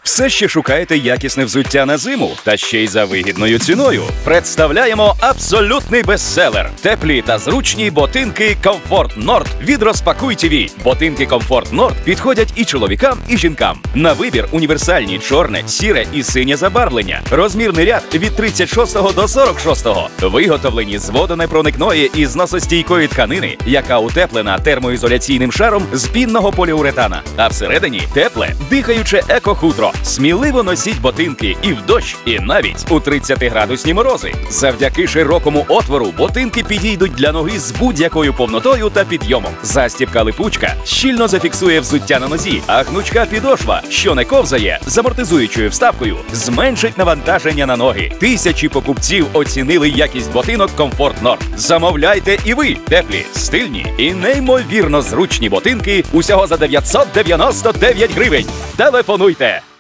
Все ще шукаєте якісне взуття на зиму, та ще й за вигідною ціною? Представляємо абсолютний бестселер – теплі та зручні ботинки Comfort Nord від Розпакуй ТІВІ. Ботинки Comfort Nord підходять і чоловікам, і жінкам. На вибір універсальні чорне, сіре і синє забарвлення. Розмірний ряд від 36 до 46. Виготовлені з водонепроникної і зносостійкої тканини, яка утеплена термоізоляційним шаром з пінного поліуретана. А всередині тепле, дихаюче еко-хутро. Сміливо носіть ботинки і в дощ, і навіть у 30-градусні морози. Завдяки широкому отвору ботинки підійдуть для ноги з будь-якою повнотою та підйомом. Застібка-липучка щільно зафіксує взуття на нозі, а гнучка підошва, що не ковзає, з амортизуючою вставкою, зменшить навантаження на ноги. Тисячі покупців оцінили якість ботинок Comfort Nord. Замовляйте і ви теплі, стильні і неймовірно зручні ботинки усього за 999 гривень. Телефонуйте!